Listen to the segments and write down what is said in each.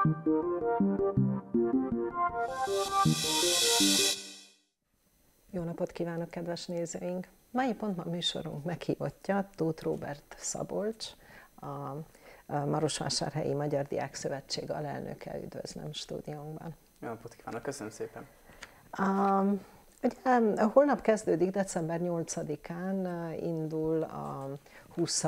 Jó napot kívánok, kedves nézőink! Mai Pontma műsorunk meghívottja Tóth Róbert Szabolcs, a Marosvásárhelyi Magyar Diákszövetség alelnöke. Üdvözlöm stúdiónkban! Jó napot kívánok, köszönöm szépen! Ugye, holnap kezdődik, december 8-án indul a 20.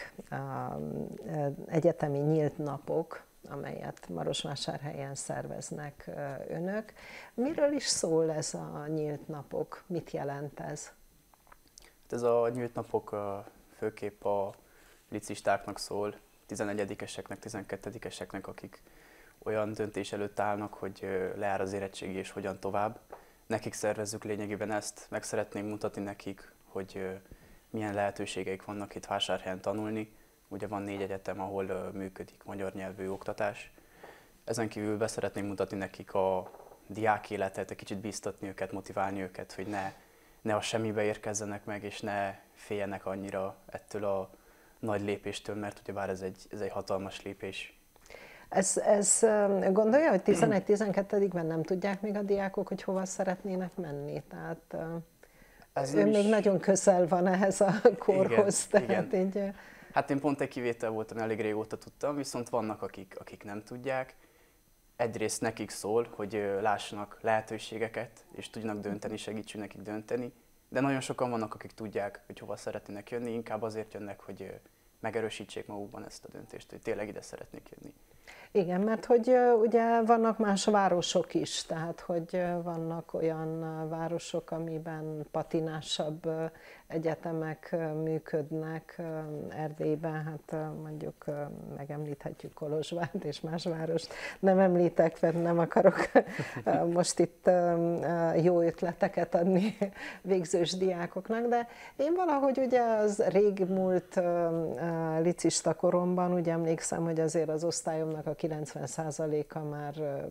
egyetemi nyílt napok, amelyet Marosvásárhelyen szerveznek önök. Miről is szól ez a nyílt napok? Mit jelent ez? Ez a nyílt napok főképp a licistáknak szól, 11-eseknek, 12-eseknek, akik olyan döntés előtt állnak, hogy lejár az érettségi és hogyan tovább. Nekik szervezzük lényegében ezt, meg szeretnénk mutatni nekik, hogy milyen lehetőségeik vannak itt Vásárhelyen tanulni. Ugye van 4 egyetem, ahol működik magyar nyelvű oktatás. Ezen kívül be szeretnénk mutatni nekik a diák életet, egy kicsit bíztatni őket, motiválni őket, hogy ne a semmibe érkezzenek meg, és ne féljenek annyira ettől a nagy lépéstől, mert ugyebár ez egy hatalmas lépés. Ez gondolja, hogy 11-12-ben nem tudják még a diákok, hogy hova szeretnének menni? Tehát ő még nagyon közel van ehhez a korhoz. Igen, igen. Hát én pont egy kivétel voltam, elég régóta tudtam, viszont vannak, akik nem tudják. Egyrészt nekik szól, hogy lássanak lehetőségeket, és tudjanak dönteni, segítsünk nekik dönteni. De nagyon sokan vannak, akik tudják, hogy hova szeretnének jönni, inkább azért jönnek, hogy megerősítsék magukban ezt a döntést, hogy tényleg ide szeretnék jönni. Igen, mert hogy ugye vannak más városok is, tehát hogy vannak olyan városok, amiben patinásabb egyetemek működnek. Erdélyben, hát mondjuk megemlíthetjük Kolozsvárt és más várost. Nem említek, mert nem akarok most itt jó ötleteket adni végzős diákoknak, de én valahogy ugye az régmúlt licista koromban úgy emlékszem, hogy azért az osztályomnak a 90%-a már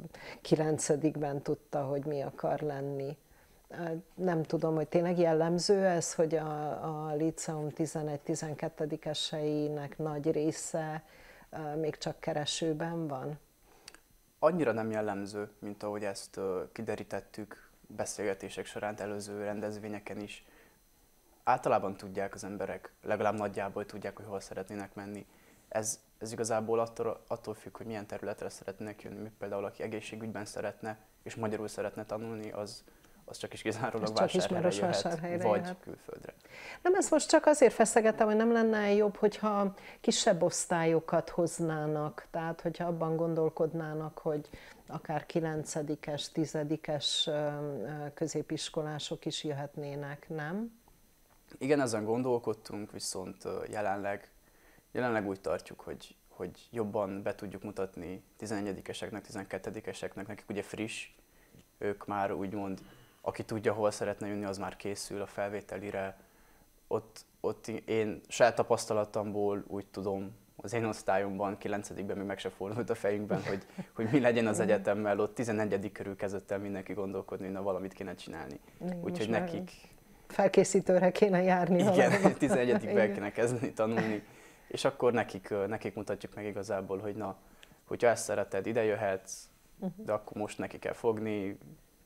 9-ben tudta, hogy mi akar lenni. Nem tudom, hogy tényleg jellemző ez, hogy a liceum 11-12-eseinek nagy része még csak keresőben van? Annyira nem jellemző, mint ahogy ezt kiderítettük beszélgetések során, előző rendezvényeken is. Általában tudják az emberek, legalább nagyjából tudják, hogy hol szeretnének menni. Ez igazából attól függ, hogy milyen területre szeretnének jönni. Például aki egészségügyben szeretne, és magyarul szeretne tanulni, az csak is kizárólag Vásárhelyre jöhet, vagy külföldre. Nem, ezt most csak azért feszegettem, hogy nem lenne jobb, hogyha kisebb osztályokat hoznának, tehát hogyha abban gondolkodnának, hogy akár 9-es, 10-es középiskolások is jöhetnének, nem? Igen, ezen gondolkodtunk, viszont jelenleg úgy tartjuk, hogy jobban be tudjuk mutatni 11-eseknek, 12-eseknek, nekik ugye friss, ők már úgymond, aki tudja, hol szeretne jönni, az már készül a felvételire. Ott én saját tapasztalatomból úgy tudom, az én osztályomban 9-ben még meg se fordult a fejünkben, hogy mi legyen az egyetemmel, ott 11. körül kezdett el mindenki gondolkodni, hogy valamit kéne csinálni. Úgyhogy nekik... Felkészítőre kéne járni. Igen, 11-ben kéne kezdeni tanulni. És akkor nekik mutatjuk meg igazából, hogy na, hogyha ezt szereted, ide jöhetsz, de akkor most neki kell fogni.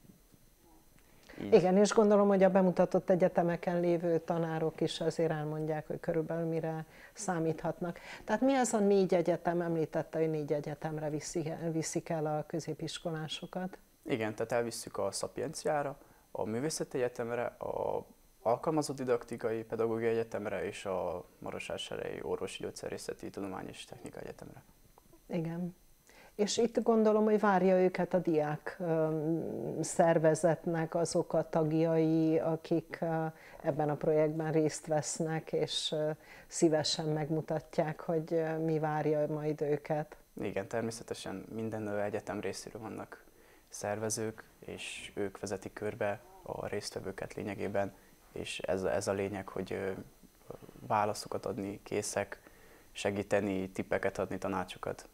Így. Igen, és gondolom, hogy a bemutatott egyetemeken lévő tanárok is azért elmondják, hogy körülbelül mire számíthatnak. Tehát mi az a 4 egyetem, említette, hogy 4 egyetemre viszik el a középiskolásokat? Igen, tehát elvisszük a Szapienciára, a Művészeti Egyetemre, a Alkalmazott Didaktikai Pedagógiai Egyetemre és a Marosvásárhelyi Orvosi Gyógyszerészeti Tudomány és Technika Egyetemre. Igen. És itt gondolom, hogy várja őket a diák szervezetnek azok a tagjai, akik ebben a projektben részt vesznek, és szívesen megmutatják, hogy mi várja majd őket. Igen, természetesen minden egyetem részéről vannak szervezők, és ők vezetik körbe a résztvevőket lényegében, és ez a lényeg, hogy válaszokat adni készek, segíteni, tippeket adni, tanácsokat.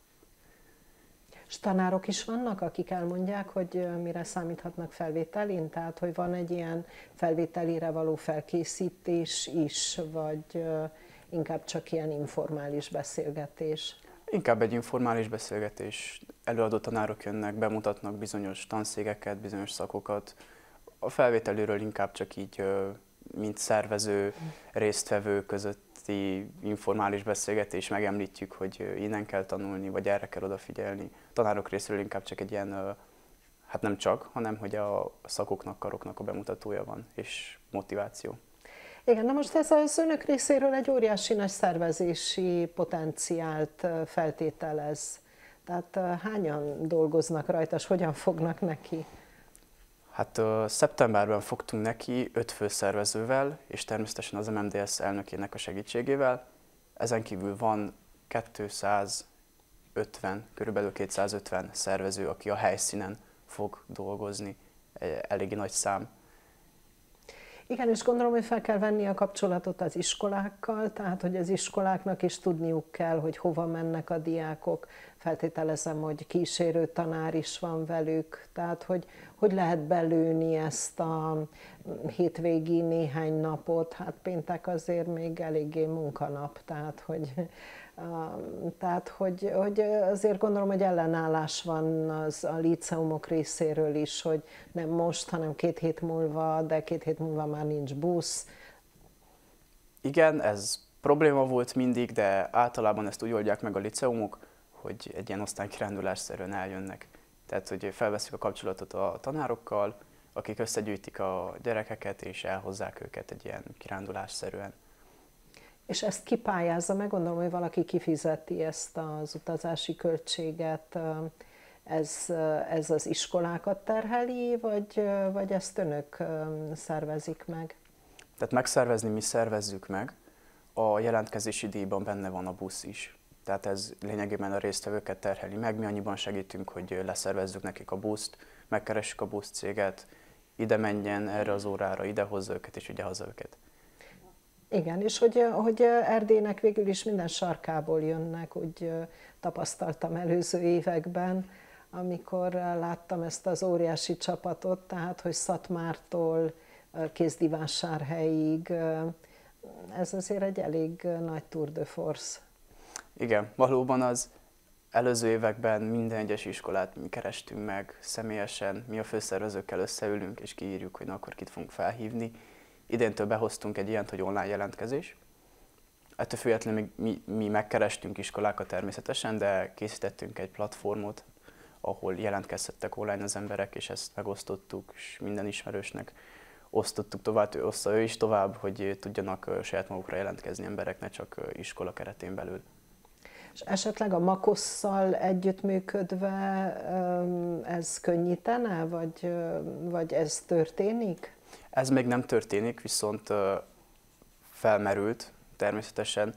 És tanárok is vannak, akik elmondják, hogy mire számíthatnak felvételin? Tehát, hogy van egy ilyen felvételire való felkészítés is, vagy inkább csak ilyen informális beszélgetés? Inkább egy informális beszélgetés. Előadó tanárok jönnek, bemutatnak bizonyos tanszégeket, bizonyos szakokat. A felvételőről inkább csak így, mint szervező, résztvevő közötti informális beszélgetés, megemlítjük, hogy innen kell tanulni, vagy erre kell odafigyelni. A tanárok részéről inkább csak egy ilyen, hát nem csak, hanem hogy a szakoknak, karoknak a bemutatója van, és motiváció. Igen, na most ez az önök részéről egy óriási nagy szervezési potenciált feltételez. Tehát hányan dolgoznak rajta, és hogyan fognak neki? Hát szeptemberben fogtunk neki 5 főszervezővel, és természetesen az MMDS elnökének a segítségével. Ezen kívül van 250, körülbelül 250 szervező, aki a helyszínen fog dolgozni. Eléggé nagy szám. Igen, és gondolom, hogy fel kell venni a kapcsolatot az iskolákkal, tehát hogy az iskoláknak is tudniuk kell, hogy hova mennek a diákok. Feltételezem, hogy kísérő tanár is van velük, tehát hogy lehet belőni ezt a hétvégi néhány napot, hát péntek azért még eléggé munkanap, tehát hogy azért gondolom, hogy ellenállás van az a líceumok részéről is, hogy nem most, hanem 2 hét múlva, de 2 hét múlva már nincs busz. Igen, ez probléma volt mindig, de általában ezt úgy oldják meg a liceumok, hogy egy ilyen osztálykirándulásszerűen eljönnek. Tehát, hogy felveszik a kapcsolatot a tanárokkal, akik összegyűjtik a gyerekeket, és elhozzák őket egy ilyen kirándulásszerűen. És ezt kipályázza, meg gondolom, hogy valaki kifizeti ezt az utazási költséget, ez az iskolákat terheli, vagy ezt önök szervezik meg? Tehát megszervezni mi szervezzük meg, a jelentkezési díjban benne van a busz is. Tehát ez lényegében a résztvevőket terheli meg, mi annyiban segítünk, hogy leszervezzük nekik a buszt, megkeressük a buszcéget, ide menjen erre az órára, ide hozza őket és ide hozza őket. Igen, és hogy Erdélynek végül is minden sarkából jönnek, úgy tapasztaltam előző években, amikor láttam ezt az óriási csapatot, tehát hogy Szatmártól Kézdivásárhelyig, ez azért egy elég nagy tour de force. Igen, valóban az előző években minden egyes iskolát mi kerestünk meg személyesen, mi a főszervezőkkel összeülünk és kiírjuk, hogy na, akkor kit fogunk felhívni. Idéntől behoztunk egy ilyent, hogy online jelentkezés. Ettől függetlenül mi megkerestünk iskolákat természetesen, de készítettünk egy platformot, ahol jelentkezhettek online az emberek, és ezt megosztottuk, és minden ismerősnek osztottuk tovább, oszta ő is tovább, hogy tudjanak saját magukra jelentkezni emberek, ne csak iskola keretén belül. És esetleg a Makosszal együttműködve ez könnyítene, vagy ez történik? Ez még nem történik, viszont felmerült természetesen.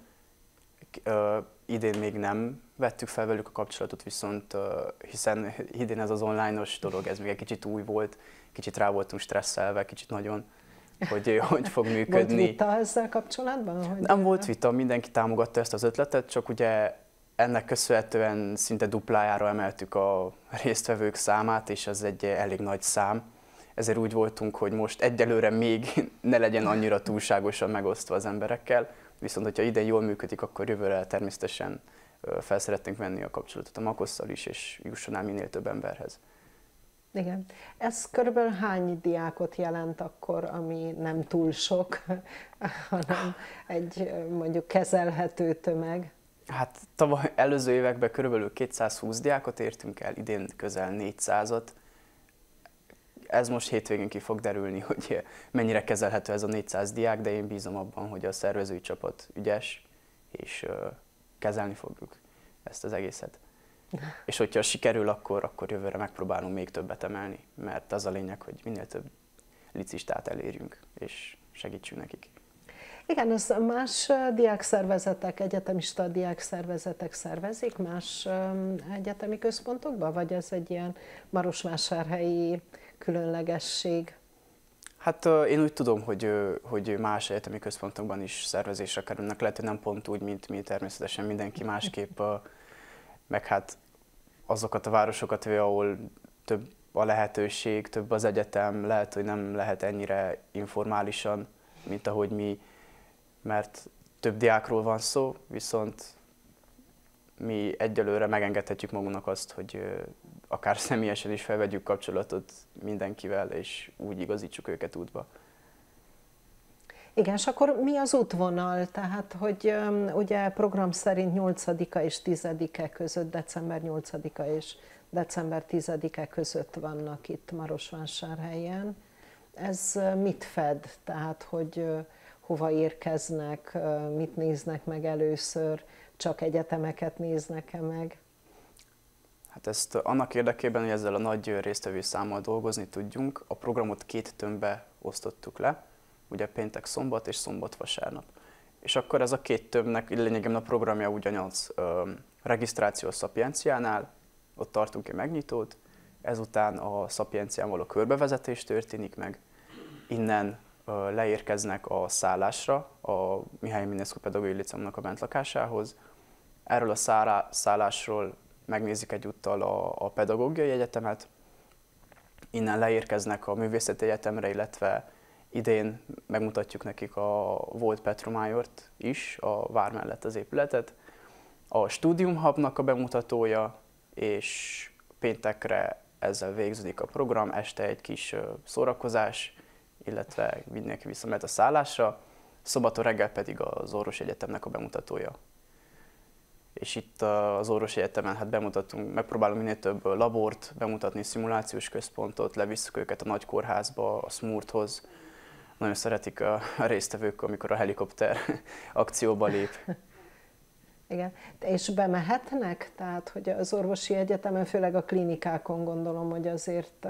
Idén még nem vettük fel velük a kapcsolatot, viszont hiszen idén ez az online-os dolog, ez még egy kicsit új volt, kicsit rá voltunk stresszelve, kicsit nagyon, hogy fog működni. Volt vita ezzel kapcsolatban? Nem volt vita, mindenki támogatta ezt az ötletet, csak ugye ennek köszönhetően szinte duplájára emeltük a résztvevők számát, és ez egy elég nagy szám. Ezért úgy voltunk, hogy most egyelőre még ne legyen annyira túlságosan megosztva az emberekkel, viszont hogyha idén jól működik, akkor jövőre természetesen fel szeretnénk venni a kapcsolatot a Makosszal is, és jusson el minél több emberhez. Igen. Ez körülbelül hány diákot jelent akkor, ami nem túl sok, hanem egy mondjuk kezelhető tömeg? Hát tavaly előző években körülbelül 220 diákot értünk el, idén közel 400-at. Ez most hétvégén ki fog derülni, hogy mennyire kezelhető ez a 400 diák, de én bízom abban, hogy a szervezői csapat ügyes, és kezelni fogjuk ezt az egészet. És hogyha sikerül, akkor jövőre megpróbálunk még többet emelni, mert az a lényeg, hogy minél több licistát elérjünk, és segítsünk nekik. Igen, ez más diákszervezetek, egyetemista diákszervezetek szervezik más egyetemi központokban, vagy ez egy ilyen marosvásárhelyi különlegesség? Hát én úgy tudom, hogy más egyetemi központokban is szervezésre kerülnek, lehet, hogy nem pont úgy, mint mi, természetesen mindenki másképp, meg hát azokat a városokat, ahol több a lehetőség, több az egyetem, lehet, hogy nem lehet ennyire informálisan, mint ahogy mi, mert több diákról van szó, viszont mi egyelőre megengedhetjük magunknak azt, hogy akár személyesen is felvegyük kapcsolatot mindenkivel, és úgy igazítsuk őket útba. Igen, és akkor mi az útvonal? Tehát, hogy ugye program szerint 8-a és 10-e között, december 8-a és december 10-e között vannak itt Marosvásárhelyen. Ez mit fed? Tehát, hogy hova érkeznek, mit néznek meg először, csak egyetemeket néznek-e meg? Hát ezt annak érdekében, hogy ezzel a nagy résztvevő számmal dolgozni tudjunk, a programot 2 tömbbe osztottuk le, ugye péntek, szombat és szombat, vasárnap. És akkor ez a 2 tömbnek lényegében a programja ugyanaz. Regisztráció a Szapienciánál, ott tartunk egy megnyitót, ezután a Szapiencián való körbevezetés történik meg, innen leérkeznek a szállásra, a Mihály Eminescu Pedagógiai Liceumnak a bentlakásához. Erről a szállásról megnézik egyúttal a Pedagógiai Egyetemet, innen leérkeznek a Művészeti Egyetemre, illetve idén megmutatjuk nekik a volt Petromájort is, a vár mellett az épületet, a Studium Hubnak a bemutatója, és péntekre ezzel végződik a program, este egy kis szórakozás, illetve mindenki visszamehet a szállásra, szombaton reggel pedig az Orvosi Egyetemnek a bemutatója. És itt az Orvosi Egyetemen megpróbálunk minél több labort bemutatni, szimulációs központot, levisszük őket a nagykórházba, a Smurthoz. Nagyon szeretik a résztvevők, amikor a helikopter akcióba lép. Igen, és bemehetnek? Tehát, hogy az orvosi egyetemen, főleg a klinikákon gondolom, hogy azért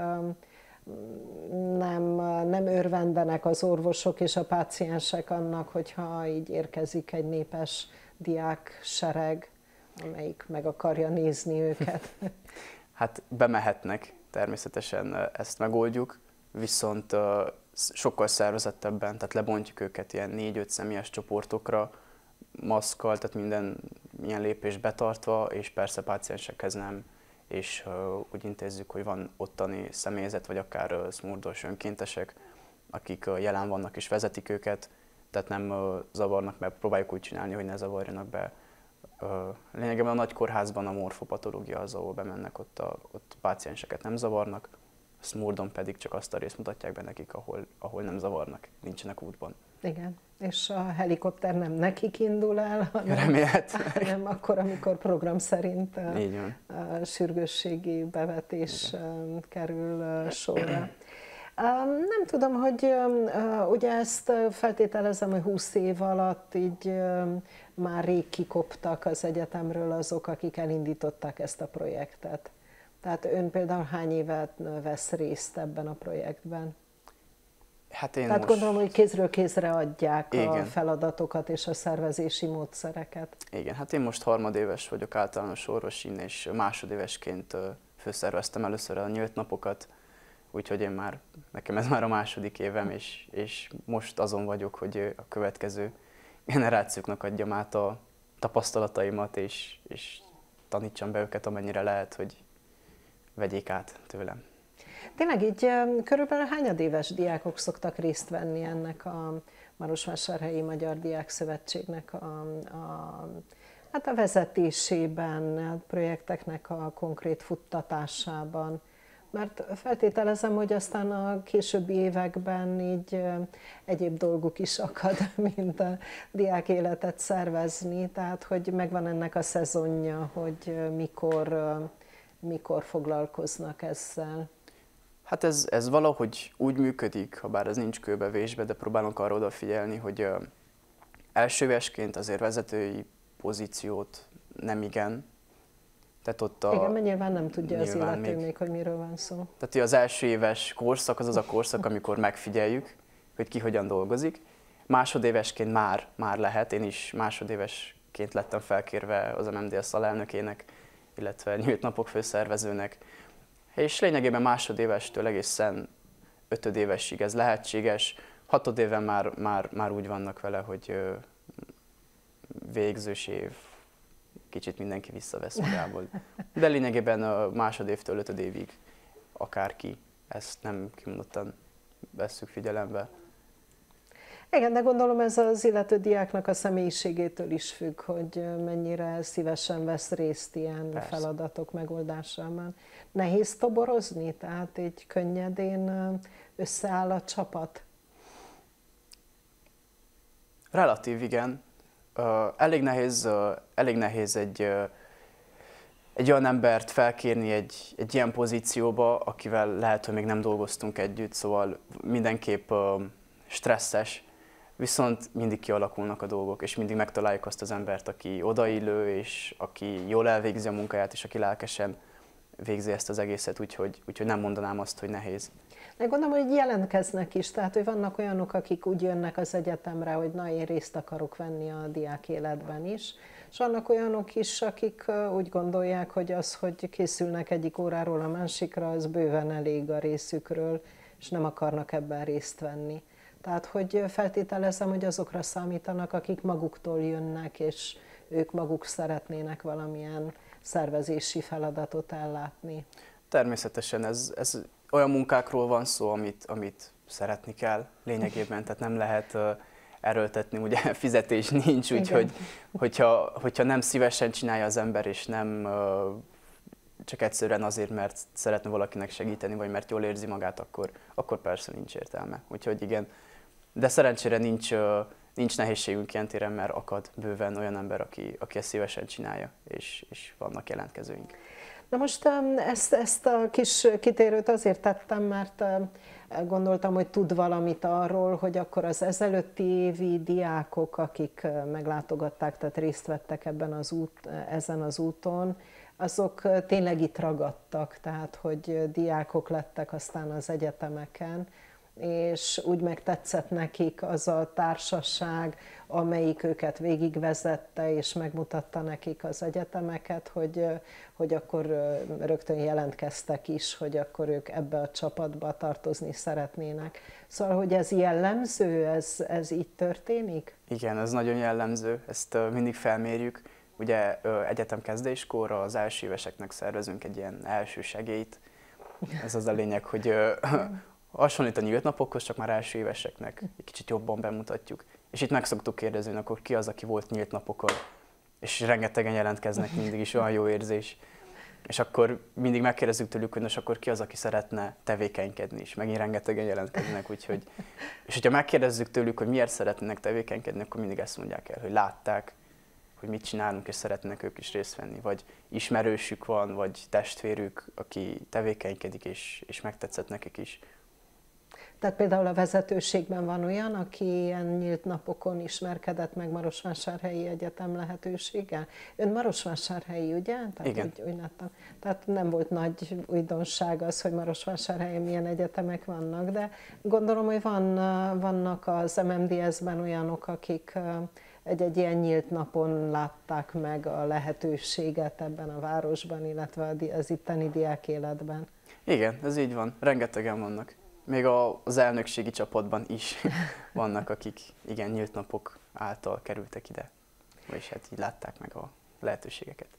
nem örvendenek az orvosok és a páciensek annak, hogyha így érkezik egy népes diáksereg, amelyik meg akarja nézni őket. Hát bemehetnek, természetesen ezt megoldjuk, viszont sokkal szervezettebben, tehát lebontjuk őket ilyen 4-5 személyes csoportokra, maszkkal, tehát minden ilyen lépést betartva, és persze páciensekhez nem, és úgy intézzük, hogy van ottani személyzet, vagy akár szmurdos önkéntesek, akik jelen vannak és vezetik őket, tehát nem zavarnak, mert próbáljuk úgy csinálni, hogy ne zavarjanak be. Lényegében a nagy kórházban a morfopatológia az, ahol bemennek, ott pácienseket nem zavarnak, a Smurdon pedig csak azt a részt mutatják be nekik, ahol nem zavarnak, nincsenek útban. Igen, és a helikopter nem nekik indul el, hanem akkor, amikor program szerint a sürgősségi bevetés kerül sorra. Nem tudom, hogy ugye ezt feltételezem, hogy 20 év alatt így már rég kikoptak az egyetemről azok, akik elindították ezt a projektet. Tehát ön például hány évet vesz részt ebben a projektben? Tehát gondolom, hogy kézről kézre adják a feladatokat és a szervezési módszereket. Igen, hát én most harmadéves vagyok általános orvosin, és másodévesként főszerveztem először a nyílt napokat, úgyhogy nekem ez már a második évem, és most azon vagyok, hogy a következő generációknak adjam át a tapasztalataimat, és tanítsam be őket, amennyire lehet, hogy vegyék át tőlem. Tényleg így körülbelül hányadéves diákok szoktak részt venni ennek a Marosvásárhelyi Magyar Diák Szövetségnek a vezetésében, a projekteknek a konkrét futtatásában? Mert feltételezem, hogy aztán a későbbi években így egyéb dolguk is akad, mint a diák életet szervezni, tehát hogy megvan ennek a szezonja, hogy mikor foglalkoznak ezzel. Hát ez valahogy úgy működik, ha bár ez nincs kőbevésve, de próbálunk arra odafigyelni, hogy elsővesként azért vezetői pozíciót nem igen. Tehát ott igen, mert nyilván nem tudja az illető még, hogy miről van szó. Tehát az első éves korszak az a korszak, amikor megfigyeljük, hogy ki hogyan dolgozik. Másodévesként már lehet, én is másodévesként lettem felkérve az MMDS alelnökének, illetve nyílt napok főszervezőnek. És lényegében másodévestől egészen ötödévesig ez lehetséges. Hatodéven már úgy vannak vele, hogy végzős év, kicsit mindenki visszavesz magából. De lényegében a másodévtől ötödévig akárki, ezt nem kimondottan vesszük figyelembe. Igen, de gondolom ez az illető diáknak a személyiségétől is függ, hogy mennyire szívesen vesz részt ilyen Persze. feladatok megoldásában. Nehéz toborozni? Tehát így könnyedén összeáll a csapat? Relatív, igen. Elég nehéz egy olyan embert felkérni egy ilyen pozícióba, akivel lehet, hogy még nem dolgoztunk együtt, szóval mindenképp stresszes, viszont mindig kialakulnak a dolgok, és mindig megtaláljuk azt az embert, aki odaillő, és aki jól elvégzi a munkáját, és aki lelkesen végzi ezt az egészet, úgyhogy nem mondanám azt, hogy nehéz. De gondolom, hogy jelentkeznek is, tehát hogy vannak olyanok, akik úgy jönnek az egyetemre, hogy na, én részt akarok venni a diák életben is, és vannak olyanok is, akik úgy gondolják, hogy az, hogy készülnek egyik óráról a másikra, az bőven elég a részükről, és nem akarnak ebben részt venni. Tehát, hogy feltételezem, hogy azokra számítanak, akik maguktól jönnek, és ők maguk szeretnének valamilyen szervezési feladatot ellátni. Természetesen ez olyan munkákról van szó, amit szeretni kell lényegében, tehát nem lehet erőltetni, ugye fizetés nincs, úgyhogy hogyha nem szívesen csinálja az ember, és nem csak egyszerűen azért, mert szeretne valakinek segíteni, vagy mert jól érzi magát, akkor persze nincs értelme. Úgyhogy igen, de szerencsére nincs nehézségünk ilyen téren, mert akad bőven olyan ember, aki ezt szívesen csinálja, és vannak jelentkezőink. Na most ezt a kis kitérőt azért tettem, mert gondoltam, hogy tud valamit arról, hogy akkor az ezelőtti évi diákok, akik meglátogatták, tehát részt vettek ezen az úton, azok tényleg itt ragadtak, tehát hogy diákok lettek aztán az egyetemeken, és úgy megtetszett nekik az a társaság, amelyik őket végigvezette, és megmutatta nekik az egyetemeket, hogy akkor rögtön jelentkeztek is, hogy akkor ők ebbe a csapatba tartozni szeretnének. Szóval, hogy ez jellemző, ez így történik? Igen, ez nagyon jellemző, ezt mindig felmérjük. Ugye egyetemkezdéskor az első éveseknek szervezünk egy ilyen első segélyt. Ez az a lényeg, hogy hasonlít a nyílt napokhoz, csak már első éveseknek egy kicsit jobban bemutatjuk. És itt meg szoktuk kérdezni, hogy akkor ki az, aki volt nyílt napokon, és rengetegen jelentkeznek, mindig is olyan jó érzés. És akkor mindig megkérdezzük tőlük, hogy nos, akkor ki az, aki szeretne tevékenykedni, és megint rengetegen jelentkeznek, úgyhogy... És hogyha megkérdezzük tőlük, hogy miért szeretnének tevékenykedni, akkor mindig ezt mondják el, hogy látták, hogy mit csinálunk, és szeretnének ők is részt venni. Vagy ismerősük van, vagy testvérük, aki tevékenykedik, és megtetszett nekik is. Tehát például a vezetőségben van olyan, aki ilyen nyílt napokon ismerkedett meg Marosvásárhelyi Egyetem lehetőséggel? Ön Marosvásárhelyi, ugye? Tehát igen. úgy láttam. Tehát nem volt nagy újdonság az, hogy Marosvásárhelyen milyen egyetemek vannak, de gondolom, hogy vannak az MMDS-ben olyanok, akik egy ilyen nyílt napon látták meg a lehetőséget ebben a városban, illetve az itteni diák életben. Igen, ez így van. Rengetegen vannak. Még az elnökségi csapatban is vannak, akik igen, nyílt napok által kerültek ide, és hát így látták meg a lehetőségeket.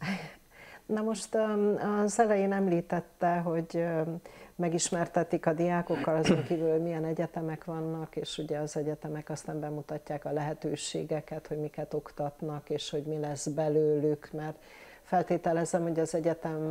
Na most az elején említette, hogy megismertetik a diákokkal, azon kívül milyen egyetemek vannak, és ugye az egyetemek aztán bemutatják a lehetőségeket, hogy miket oktatnak, és hogy mi lesz belőlük, mert feltételezem, hogy az egyetem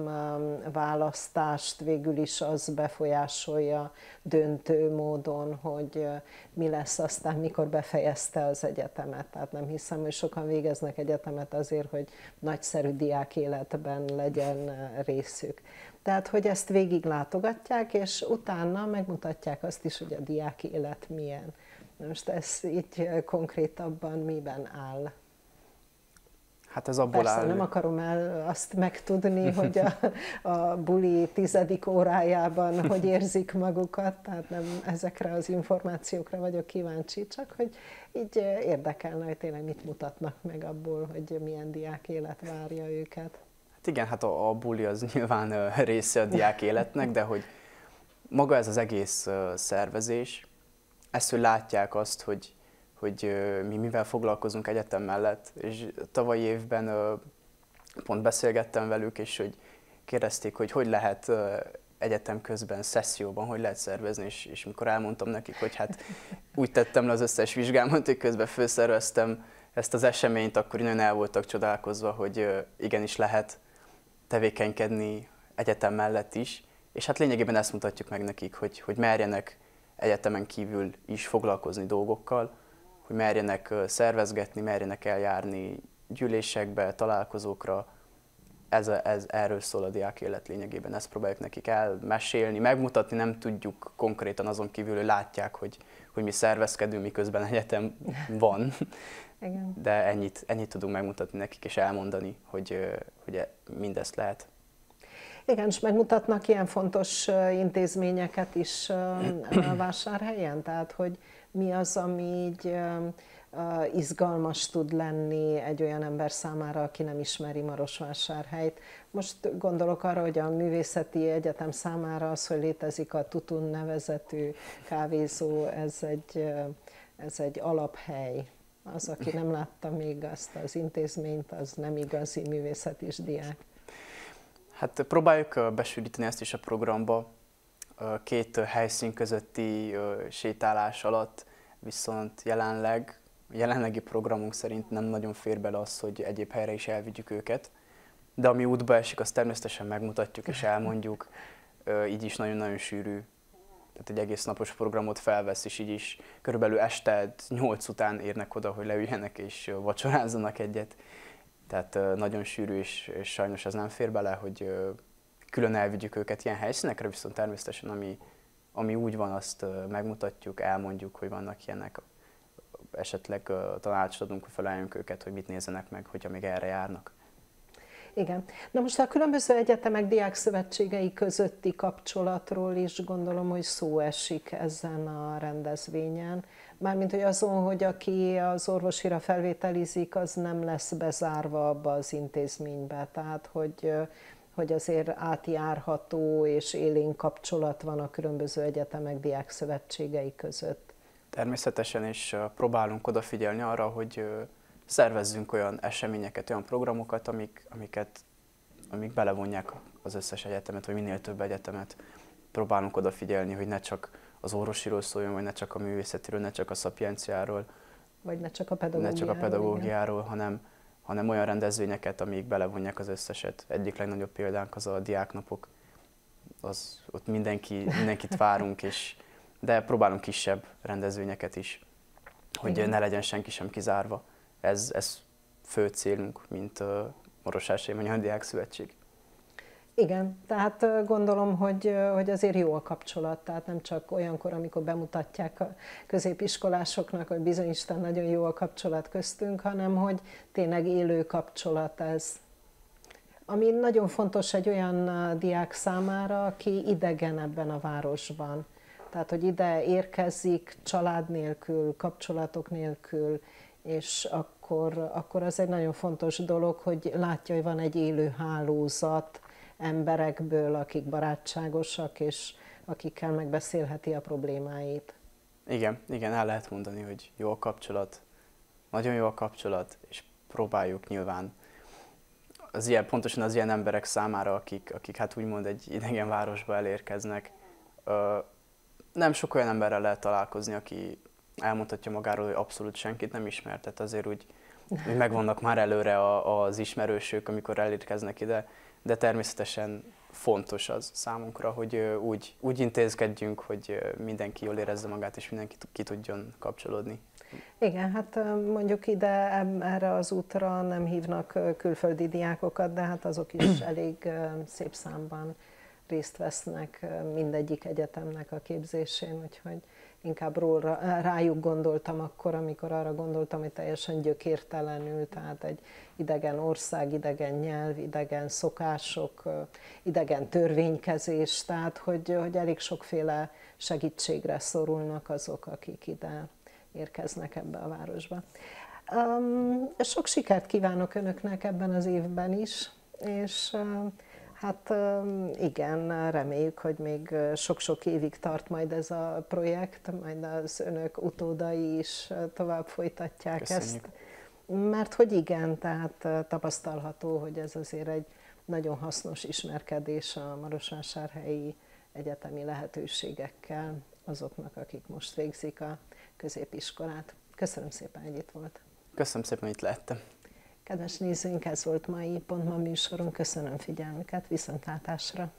választást végül is az befolyásolja döntő módon, hogy mi lesz aztán, mikor befejezte az egyetemet. Tehát nem hiszem, hogy sokan végeznek egyetemet azért, hogy nagyszerű diák életben legyen részük. Tehát, hogy ezt végig látogatják, és utána megmutatják azt is, hogy a diák élet milyen. Most ez így konkrétabban miben áll? Hát ez abból Persze, áll. nem akarom azt megtudni, hogy a buli 10. órájában hogy érzik magukat, tehát nem ezekre az információkra vagyok kíváncsi, csak hogy így érdekelne, hogy tényleg mit mutatnak meg abból, hogy milyen diák élet várja őket. Hát igen, hát a buli az nyilván része a diák életnek, de hogy maga ez az egész szervezés, ezt, hogy látják azt, hogy mi mivel foglalkozunk egyetem mellett, és tavalyi évben pont beszélgettem velük, és hogy kérdezték, hogy lehet egyetem közben, szesszióban, hogy lehet szervezni, és mikor elmondtam nekik, hogy hát úgy tettem le az összes vizsgámat, hogy közben főszerveztem ezt az eseményt, akkor nagyon el voltak csodálkozva, hogy igenis lehet tevékenykedni egyetem mellett is, és hát lényegében ezt mutatjuk meg nekik, hogy merjenek egyetemen kívül is foglalkozni dolgokkal, hogy merjenek szervezgetni, merjenek eljárni gyűlésekbe, találkozókra. Erről szól a diák élet lényegében, ezt próbáljuk nekik elmesélni, megmutatni, nem tudjuk konkrétan azon kívül, hogy látják, hogy mi szervezkedünk, miközben egyetem van. Igen. De ennyit tudunk megmutatni nekik, és elmondani, hogy mindezt lehet. Igen, és megmutatnak ilyen fontos intézményeket is a Vásárhelyen? Tehát, hogy mi az, ami így izgalmas tud lenni egy olyan ember számára, aki nem ismeri Marosvásárhelyt. Most gondolok arra, hogy a Művészeti Egyetem számára az, hogy létezik a Tutun nevezetű kávézó, ez egy alaphely. Az, aki nem látta még azt az intézményt, az nem igazi művészetis diák. Hát próbáljuk besűríteni ezt is a programba, két helyszín közötti sétálás alatt, viszont jelenlegi programunk szerint nem nagyon fér bele az, hogy egyéb helyre is elvigyük őket, de ami útba esik, azt természetesen megmutatjuk és elmondjuk, így is nagyon-nagyon sűrű. Tehát egy egész napos programot felvesz, és így is körülbelül este 8 után érnek oda, hogy leüljenek és vacsorázzanak egyet. Tehát nagyon sűrű, és sajnos ez nem fér bele, hogy külön elvigyük őket ilyen helyszínekre, viszont természetesen ami úgy van, azt megmutatjuk, elmondjuk, hogy vannak ilyenek. Esetleg tanácsot adunk, hogy feleljünk őket, hogy mit nézzenek meg, hogyha még erre járnak. Igen. Na most a különböző egyetemek diákszövetségei közötti kapcsolatról is gondolom, hogy szó esik ezen a rendezvényen. Mármint, hogy azon, hogy aki az orvosira felvételizik, az nem lesz bezárva abba az intézménybe. Tehát, hogy azért átjárható és élénk kapcsolat van a különböző egyetemek diákszövetségei között. Természetesen, és próbálunk odafigyelni arra, hogy szervezzünk olyan eseményeket, olyan programokat, amik belevonják az összes egyetemet, vagy minél több egyetemet. Próbálunk odafigyelni, hogy ne csak az orvosiról szóljon, vagy ne csak a művészetiről, ne csak a szapienciáról, vagy ne csak a pedagógiáról, hanem olyan rendezvényeket, amik belevonják az összeset. Egyik legnagyobb példánk az a diáknapok. Ott mindenkit várunk, de próbálunk kisebb rendezvényeket is, hogy igen, ne legyen senki sem kizárva. Ez fő célunk, mint Marosvásárhelyi Magyar Diákszövetség. Igen, tehát gondolom, hogy azért jó a kapcsolat, tehát nem csak olyankor, amikor bemutatják a középiskolásoknak, hogy bizony Isten, nagyon jó a kapcsolat köztünk, hanem hogy tényleg élő kapcsolat ez. Ami nagyon fontos egy olyan diák számára, aki idegen ebben a városban. Tehát, hogy ide érkezik család nélkül, kapcsolatok nélkül, és akkor az egy nagyon fontos dolog, hogy látja, hogy van egy élő hálózat emberekből, akik barátságosak, és akikkel megbeszélheti a problémáit. Igen, el lehet mondani, hogy jó a kapcsolat, nagyon jó a kapcsolat, és próbáljuk nyilván pontosan az ilyen emberek számára, akik hát úgymond egy idegen városba elérkeznek, nem sok olyan emberrel lehet találkozni, aki elmondhatja magáról, hogy abszolút senkit nem ismer, tehát azért úgy megvannak már előre az ismerősök, amikor elérkeznek ide, de természetesen fontos az számunkra, hogy úgy intézkedjünk, hogy mindenki jól érezze magát, és mindenki ki tudjon kapcsolódni. Igen, hát mondjuk ide erre az útra nem hívnak külföldi diákokat, de hát azok is elég szép számban részt vesznek mindegyik egyetemnek a képzésén, úgyhogy inkább rájuk gondoltam akkor, amikor arra gondoltam, hogy teljesen gyökértelenül, tehát egy idegen ország, idegen nyelv, idegen szokások, idegen törvénykezés, tehát hogy elég sokféle segítségre szorulnak azok, akik ide érkeznek ebbe a városba. Sok sikert kívánok Önöknek ebben az évben is, és hát igen, reméljük, hogy még sok-sok évig tart majd ez a projekt, majd az Önök utódai is tovább folytatják. Köszönjük. Ezt. Mert hogy igen, tehát tapasztalható, hogy ez azért egy nagyon hasznos ismerkedés a marosvásárhelyi egyetemi lehetőségekkel azoknak, akik most végzik a középiskolát. Köszönöm szépen, hogy itt volt. Köszönöm szépen, hogy itt lehettem. Kedves nézőink, ez volt mai Pontma műsorunk. Köszönöm figyelmüket, viszontlátásra!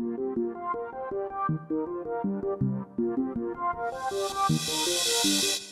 Thank you.